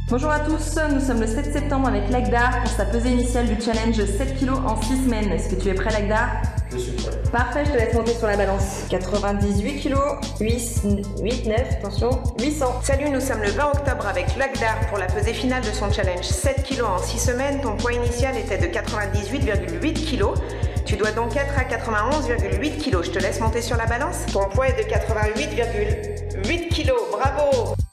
Bonjour à tous, nous sommes le 7 septembre avec Lagdar pour sa pesée initiale du challenge 7 kg en 6 semaines. Est-ce que tu es prêt Lagdar? Je suis prêt. Parfait, je te laisse monter sur la balance. 98 kg, 9, attention, 800. Salut, nous sommes le 20 octobre avec Lagdar pour la pesée finale de son challenge 7 kg en 6 semaines. Ton poids initial était de 98,8 kg. Tu dois donc être à 91,8 kg. Je te laisse monter sur la balance. Ton poids est de 88,8 kg. Bravo!